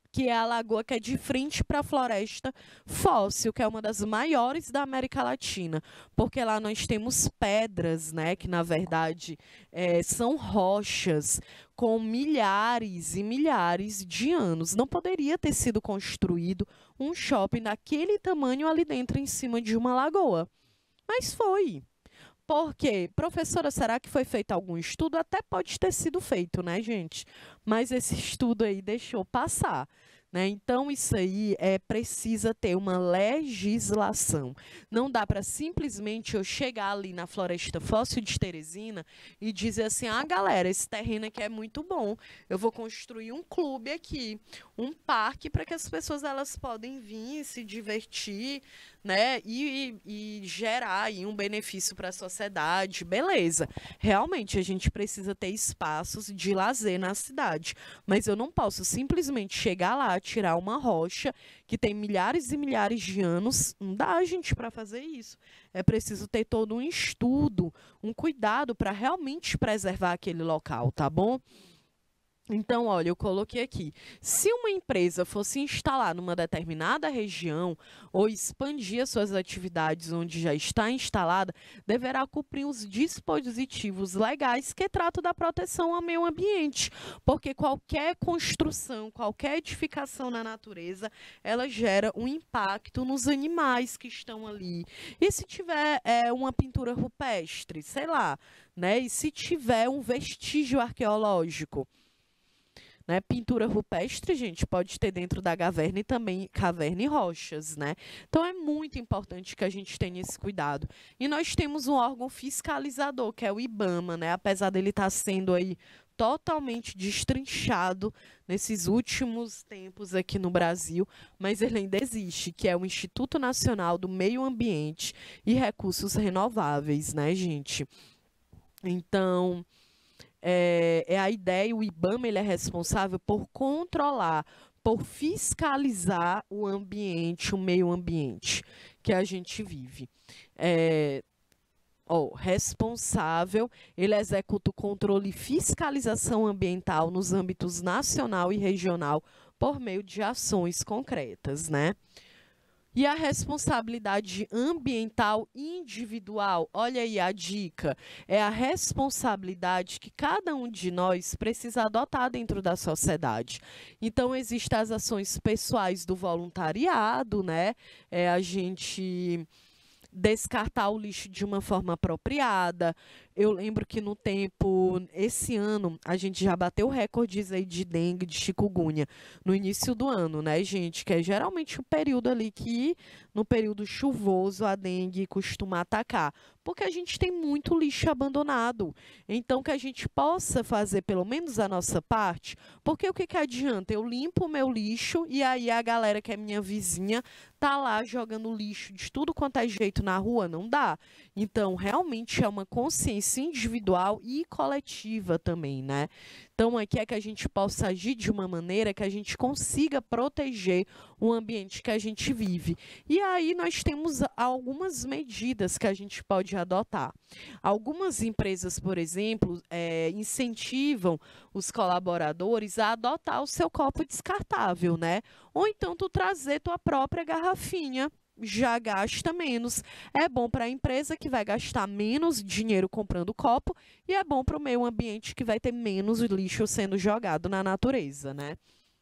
que é a lagoa que é de frente para a Floresta Fóssil, que é uma das maiores da América Latina, porque lá nós temos pedras, né, que na verdade são rochas com milhares e milhares de anos. Não poderia ter sido construído um shopping daquele tamanho ali dentro, em cima de uma lagoa, mas foi. Por quê? Professora, será que foi feito algum estudo? Até pode ter sido feito, né, gente? Mas esse estudo aí deixou passar, né? Então, isso aí precisa ter uma legislação. Não dá para simplesmente eu chegar ali na Floresta Fóssil de Teresina e dizer assim, ah, galera, esse terreno aqui é muito bom, eu vou construir um clube aqui, um parque para que as pessoas elas podem vir se divertir, né, e gerar aí um benefício para a sociedade, beleza. Realmente, a gente precisa ter espaços de lazer na cidade, mas eu não posso simplesmente chegar lá, tirar uma rocha que tem milhares e milhares de anos, não dá, gente, para fazer isso. É preciso ter todo um estudo, um cuidado para realmente preservar aquele local, tá bom? Então, olha, eu coloquei aqui, se uma empresa fosse instalar numa determinada região ou expandir as suas atividades onde já está instalada, deverá cumprir os dispositivos legais que tratam da proteção ao meio ambiente, porque qualquer construção, qualquer edificação na natureza, ela gera um impacto nos animais que estão ali. E se tiver uma pintura rupestre, sei lá, né? E se tiver um vestígio arqueológico, né? Pintura rupestre, gente, pode ter dentro da caverna e também caverna e rochas, né? Então é muito importante que a gente tenha esse cuidado. E nós temos um órgão fiscalizador, que é o IBAMA, né? Apesar dele estar sendo aí totalmente destrinchado nesses últimos tempos aqui no Brasil, mas ele ainda existe, que é o Instituto Nacional do Meio Ambiente e Recursos Renováveis, né, gente? Então, a ideia, o IBAMA ele é responsável por controlar, por fiscalizar o ambiente, o meio ambiente que a gente vive. Responsável, ele executa o controle e fiscalização ambiental nos âmbitos nacional e regional por meio de ações concretas, né? E a responsabilidade ambiental individual, olha aí a dica, é a responsabilidade que cada um de nós precisa adotar dentro da sociedade. Então, existem as ações pessoais do voluntariado, né? A gente descartar o lixo de uma forma apropriada. Eu lembro que no tempo, esse ano, a gente já bateu recordes aí de dengue, de chikungunya, no início do ano, né, gente? Que é geralmente o período ali que, no período chuvoso, a dengue costuma atacar. Porque a gente tem muito lixo abandonado. Então, que a gente possa fazer pelo menos a nossa parte, porque o que que adianta? Eu limpo o meu lixo e aí a galera que é minha vizinha tá lá jogando lixo de tudo quanto é jeito na rua? Não dá. Então, realmente é uma consciência individual e coletiva também, né? Então, aqui é que a gente possa agir de uma maneira que a gente consiga proteger o ambiente que a gente vive. E aí nós temos algumas medidas que a gente pode adotar. Algumas empresas, por exemplo, incentivam os colaboradores a adotar o seu copo descartável, né? Ou então tu trazer tua própria garrafinha, já gasta menos. É bom para a empresa que vai gastar menos dinheiro comprando copo e é bom para o meio ambiente que vai ter menos lixo sendo jogado na natureza, né?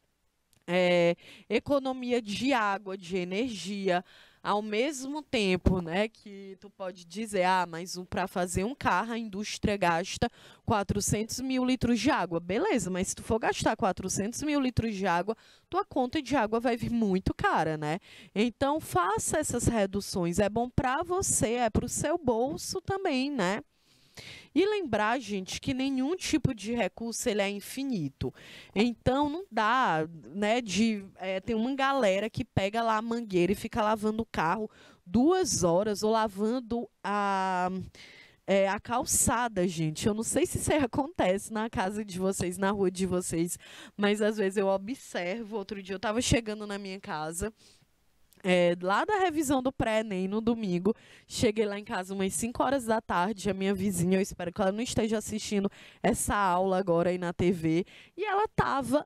Economia de água, de energia, ao mesmo tempo, né, que tu pode dizer, mas para fazer um carro a indústria gasta 400 mil litros de água. Beleza, mas se tu for gastar 400 mil litros de água, tua conta de água vai vir muito cara, né? Então, faça essas reduções. É bom para você, é para o seu bolso também, né? E lembrar, gente, que nenhum tipo de recurso ele é infinito. Então, não dá, né, tem uma galera que pega lá a mangueira e fica lavando o carro 2 horas ou lavando a calçada, gente. Eu não sei se isso aí acontece na casa de vocês, na rua de vocês, mas às vezes eu observo. Outro dia eu estava chegando na minha casa lá da revisão do pré-ENEM no domingo, cheguei lá em casa umas 5 horas da tarde, a minha vizinha, eu espero que ela não esteja assistindo essa aula agora aí na TV, e ela estava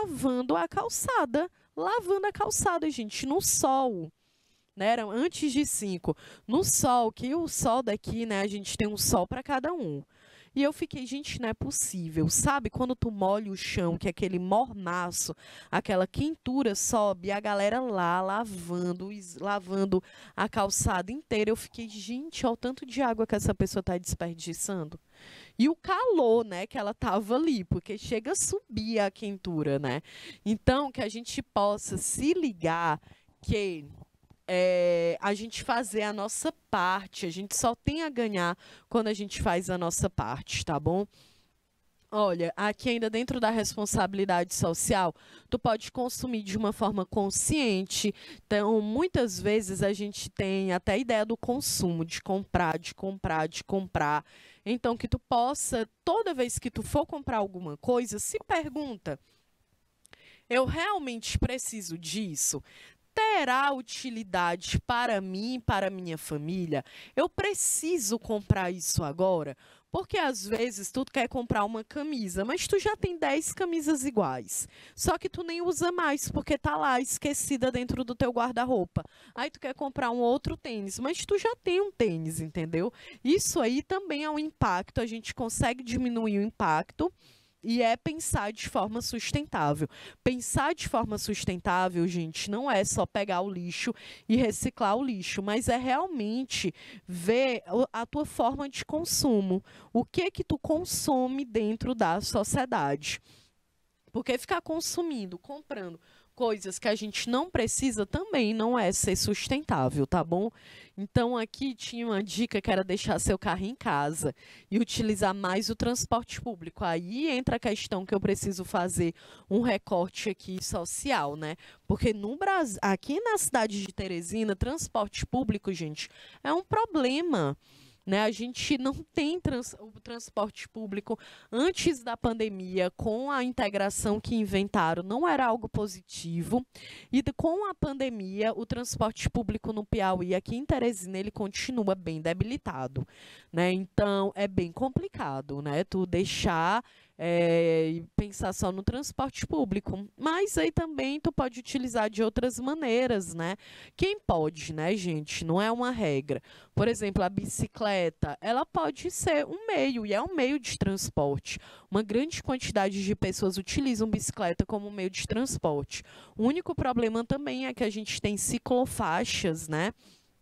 lavando a calçada, gente, no sol. Né, eram antes de 5, no sol, que o sol daqui, né, a gente tem um sol para cada um. E eu fiquei, gente, não é possível. Sabe quando tu molha o chão, que aquele mormaço, aquela quentura sobe, e a galera lá lavando a calçada inteira. Eu fiquei, gente, olha o tanto de água que essa pessoa está desperdiçando. E o calor, né, que ela tava ali, porque chega a subir a quentura, né? Então, que a gente possa se ligar que a gente fazer a nossa parte, a gente só tem a ganhar quando a gente faz a nossa parte, tá bom? Olha, aqui ainda dentro da responsabilidade social, tu pode consumir de uma forma consciente. Então, muitas vezes a gente tem até a ideia do consumo, de comprar, de comprar, de comprar. Então, que tu possa, toda vez que tu for comprar alguma coisa, se pergunta: eu realmente preciso disso? Terá utilidade para mim, para minha família? Eu preciso comprar isso agora? Porque às vezes tu quer comprar uma camisa, mas tu já tem 10 camisas iguais. Só que tu nem usa mais, porque tá lá esquecida dentro do teu guarda-roupa. Aí tu quer comprar um outro tênis, mas tu já tem um tênis, entendeu? Isso aí também é um impacto, a gente consegue diminuir o impacto. E é pensar de forma sustentável. Pensar de forma sustentável, gente, não é só pegar o lixo e reciclar o lixo, mas é realmente ver a tua forma de consumo. O que tu consome dentro da sociedade. Porque ficar consumindo, comprando coisas que a gente não precisa também não é ser sustentável, tá bom? Então aqui tinha uma dica que era deixar seu carro em casa e utilizar mais o transporte público. Aí entra a questão que eu preciso fazer um recorte aqui social, né? Porque no Brasil, aqui na cidade de Teresina, transporte público, gente, é um problema. Né? A gente não tem o transporte público antes da pandemia, com a integração que inventaram, não era algo positivo. E com a pandemia, o transporte público no Piauí, aqui em Teresina, ele continua bem debilitado. Né? Então, é bem complicado, né? Tu deixar e pensar só no transporte público. Mas aí também tu pode utilizar de outras maneiras, né? Quem pode, né, gente? Não é uma regra. Por exemplo, a bicicleta, ela pode ser um meio, e é um meio de transporte. Uma grande quantidade de pessoas utilizam bicicleta como meio de transporte. O único problema também é que a gente tem ciclofaixas, né?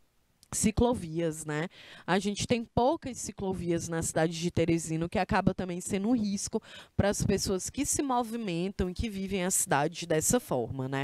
Ciclovias, né? A gente tem poucas ciclovias na cidade de Teresina, o que acaba também sendo um risco para as pessoas que se movimentam e que vivem a cidade dessa forma, né?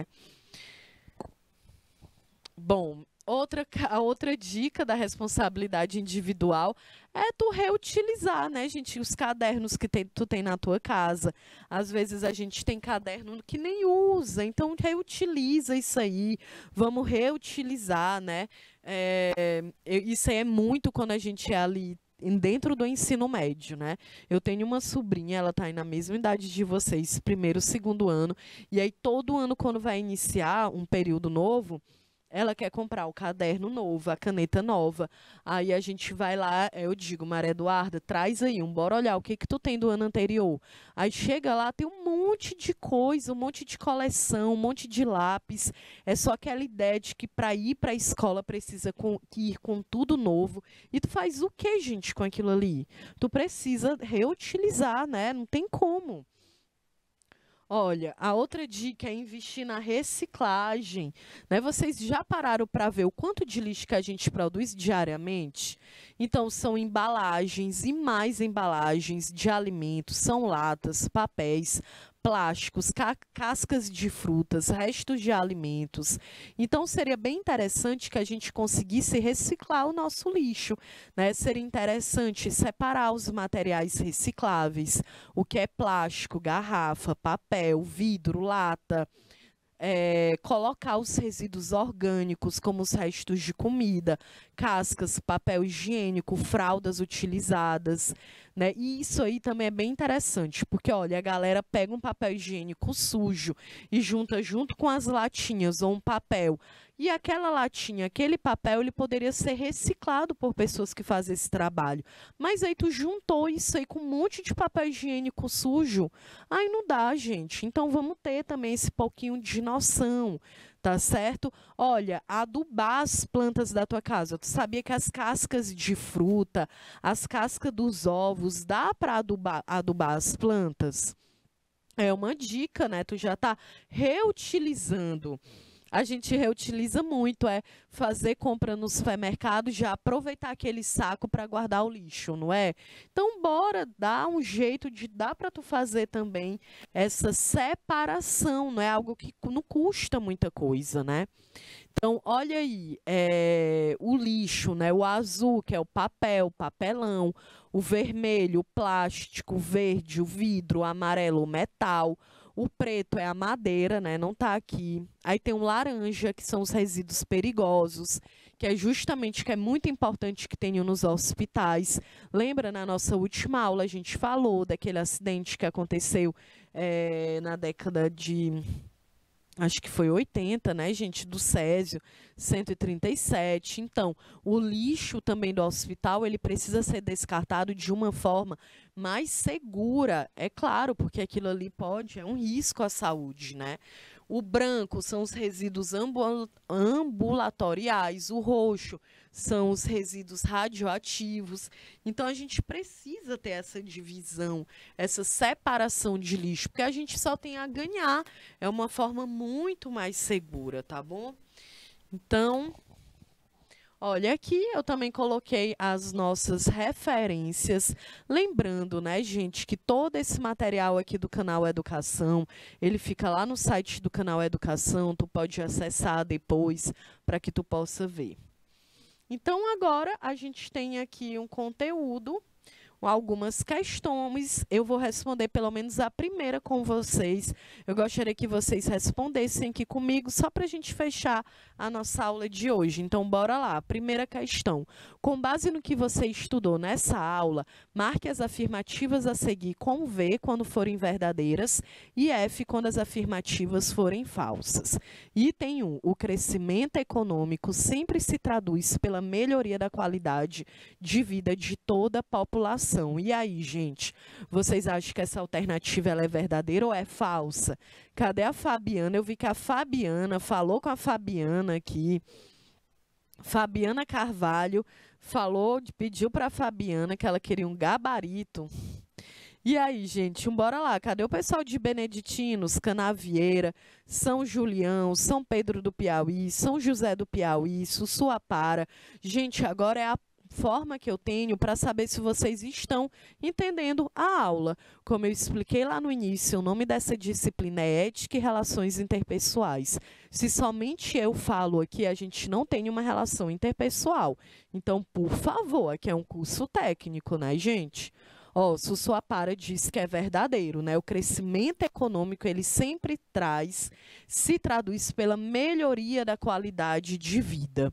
Bom, a outra dica da responsabilidade individual é tu reutilizar, né, gente, os cadernos que tu tem na tua casa. Às vezes a gente tem caderno que nem usa, então reutiliza isso aí, vamos reutilizar, né? Isso aí é muito quando a gente é ali dentro do ensino médio, né? Eu tenho uma sobrinha, ela tá aí na mesma idade de vocês, primeiro, segundo ano, e aí todo ano quando vai iniciar um período novo, ela quer comprar o caderno novo, a caneta nova. Aí a gente vai lá, eu digo: Maria Eduarda, traz aí bora olhar o que tu tem do ano anterior. Aí chega lá, tem um monte de coisa, um monte de coleção, um monte de lápis. É só aquela ideia de que para ir para a escola precisa ir com tudo novo. E tu faz o que, gente, com aquilo ali? Tu precisa reutilizar, né? Não tem como. Olha, a outra dica é investir na reciclagem, né? Vocês já pararam para ver o quanto de lixo que a gente produz diariamente? Então, são embalagens e mais embalagens de alimentos, são latas, papéis, plásticos, cascas de frutas, restos de alimentos. Então, seria bem interessante que a gente conseguisse reciclar o nosso lixo, né? Seria interessante separar os materiais recicláveis, o que é plástico, garrafa, papel, vidro, lata. Colocar os resíduos orgânicos, como os restos de comida, cascas, papel higiênico, fraldas utilizadas, né? E isso aí também é bem interessante, porque, olha, a galera pega um papel higiênico sujo e junta junto com as latinhas ou um papel. E aquela latinha, aquele papel, ele poderia ser reciclado por pessoas que fazem esse trabalho. Mas aí tu juntou isso aí com um monte de papel higiênico sujo. Aí não dá, gente. Então vamos ter também esse pouquinho de noção, tá certo? Olha, adubar as plantas da tua casa. Tu sabia que as cascas de fruta, as cascas dos ovos, dá para adubar as plantas? É uma dica, né? Tu já está reutilizando. A gente reutiliza muito, é fazer compra no supermercado, já aproveitar aquele saco para guardar o lixo, não é? Então, bora dar um jeito de dar para tu fazer também essa separação, não é algo que não custa muita coisa, né? Então, olha aí, o lixo, né? O azul, que é o papel, papelão, o vermelho, o plástico, o verde, o vidro, o amarelo, o metal. O preto é a madeira, né? Não tá aqui. Aí tem o laranja, que são os resíduos perigosos, que é justamente que é muito importante que tenham nos hospitais. Lembra, na nossa última aula, a gente falou daquele acidente que aconteceu na década de... acho que foi 80, né, gente, do Césio, 137. Então, o lixo também do hospital, ele precisa ser descartado de uma forma mais segura, é claro, porque aquilo ali é um risco à saúde, né? O branco são os resíduos ambulatoriais, o roxo são os resíduos radioativos. Então, a gente precisa ter essa divisão, essa separação de lixo, porque a gente só tem a ganhar. É uma forma muito mais segura, tá bom? Então, olha, aqui eu também coloquei as nossas referências, lembrando, né, gente, que todo esse material aqui do canal Educação, ele fica lá no site do canal Educação, tu pode acessar depois para que tu possa ver. Então, agora a gente tem aqui um conteúdo, algumas questões, eu vou responder pelo menos a primeira com vocês. Eu gostaria que vocês respondessem aqui comigo, só para a gente fechar a nossa aula de hoje. Então, bora lá. Primeira questão. Com base no que você estudou nessa aula, marque as afirmativas a seguir com V quando forem verdadeiras e F quando as afirmativas forem falsas. Item 1. O crescimento econômico sempre se traduz pela melhoria da qualidade de vida de toda a população. E aí, gente, vocês acham que essa alternativa ela é verdadeira ou é falsa? Cadê a Fabiana? Eu vi que a Fabiana falou com a Fabiana aqui. Fabiana Carvalho falou, pediu para a Fabiana que ela queria um gabarito. E aí, gente, bora lá. Cadê o pessoal de Beneditinos, Canavieira, São Julião, São Pedro do Piauí, São José do Piauí, Sussuapara? Gente, agora é a forma que eu tenho para saber se vocês estão entendendo a aula. Como eu expliquei lá no início, o nome dessa disciplina é Ética e Relações Interpessoais. Se somente eu falo aqui, a gente não tem uma relação interpessoal. Então, por favor, aqui é um curso técnico, né, gente? Ó, Sussuapara diz que é verdadeiro, né? O crescimento econômico, ele sempre se traduz pela melhoria da qualidade de vida.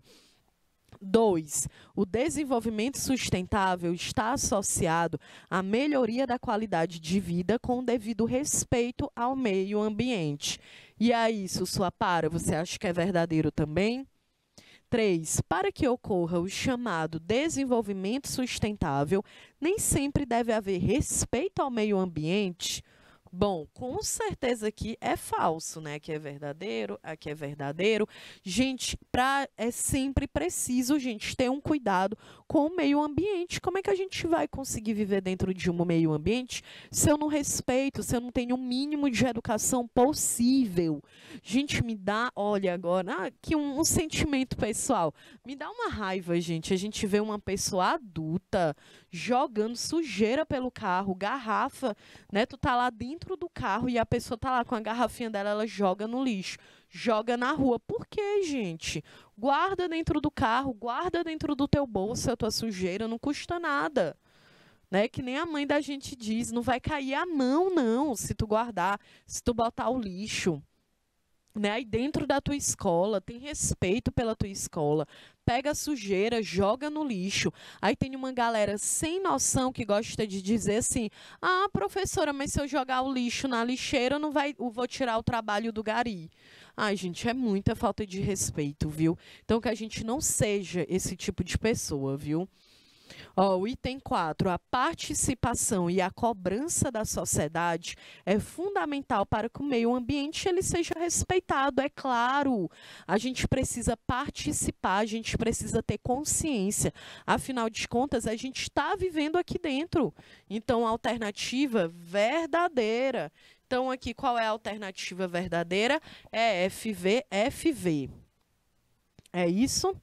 2. O desenvolvimento sustentável está associado à melhoria da qualidade de vida com o devido respeito ao meio ambiente. E aí, Sussuapara, você acha que é verdadeiro também? 3. Para que ocorra o chamado desenvolvimento sustentável, nem sempre deve haver respeito ao meio ambiente. Bom, com certeza aqui é falso, né? Aqui é verdadeiro, aqui é verdadeiro. Gente, é sempre preciso, gente, ter um cuidado com o meio ambiente. Como é que a gente vai conseguir viver dentro de um meio ambiente se eu não respeito, se eu não tenho o mínimo de educação possível? Gente, me dá, olha agora, aqui um sentimento pessoal. Me dá uma raiva, gente. A gente vê uma pessoa adulta jogando sujeira pelo carro, garrafa, né? Tu tá lá dentro do carro e a pessoa tá lá com a garrafinha dela, ela joga no lixo, joga na rua. Por quê, gente? Guarda dentro do carro, guarda dentro do teu bolso a tua sujeira, não custa nada. Né? Que nem a mãe da gente diz, não vai cair a mão, não, se tu guardar, se tu botar o lixo. né? Aí dentro da tua escola, tem respeito pela tua escola. Pega a sujeira, joga no lixo. Aí tem uma galera sem noção que gosta de dizer assim: ah, professora, mas se eu jogar o lixo na lixeira, não vai, eu vou tirar o trabalho do gari. Ai, gente, é muita falta de respeito, viu? Então que a gente não seja esse tipo de pessoa, viu? Ó, o item 4, a participação e a cobrança da sociedade é fundamental para que o meio ambiente ele seja respeitado, é claro. A gente precisa participar, a gente precisa ter consciência. Afinal de contas, a gente está vivendo aqui dentro. Então, a alternativa verdadeira. Então, aqui, qual é a alternativa verdadeira? É FV. É isso?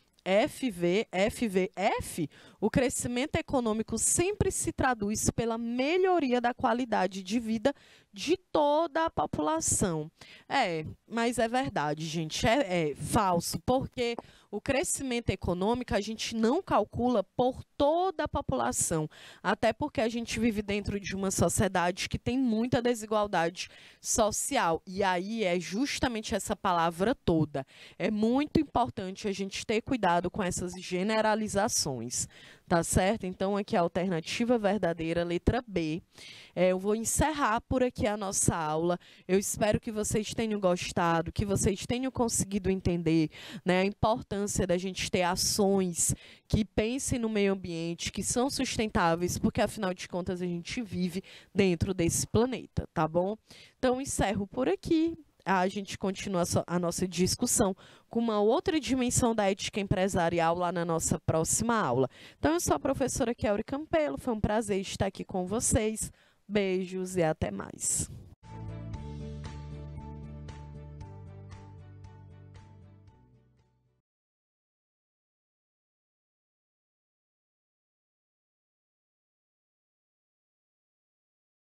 F, o crescimento econômico sempre se traduz pela melhoria da qualidade de vida de toda a população. Mas é verdade, gente, é falso, porque o crescimento econômico a gente não calcula por toda a população, até porque a gente vive dentro de uma sociedade que tem muita desigualdade social, e aí é justamente essa palavra toda. É muito importante a gente ter cuidado com essas generalizações, tá certo? Então, aqui a alternativa verdadeira, letra B. Eu vou encerrar por aqui a nossa aula. Eu espero que vocês tenham gostado, que vocês tenham conseguido entender, né, a importância da gente ter ações que pensem no meio ambiente, que são sustentáveis, porque, afinal de contas, a gente vive dentro desse planeta, tá bom? Então, encerro por aqui. A gente continua a nossa discussão com uma outra dimensão da ética empresarial lá na nossa próxima aula. Então, eu sou a professora Kelly Campelo, foi um prazer estar aqui com vocês. Beijos e até mais.